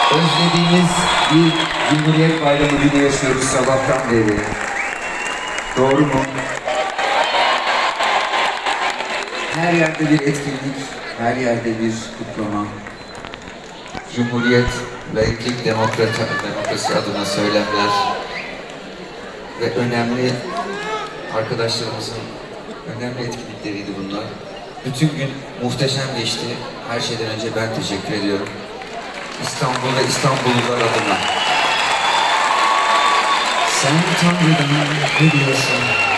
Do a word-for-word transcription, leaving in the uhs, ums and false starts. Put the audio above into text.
özlediğimiz bir Cumhuriyet Bayramı günü yaşıyoruz sabahtan beri. Doğru mu? Her yerde bir etkinlik, her yerde bir kutlama. Cumhuriyet, laiklik, demokrasi, demokrasi adına söylemler ve önemli arkadaşlarımızın önemli etkinlikleriydi bunlar. Bütün gün muhteşem geçti. Her şeyden önce ben teşekkür ediyorum. İstanbul ve İstanbullular adına. Sen Tanrı'dan ne diyorsun?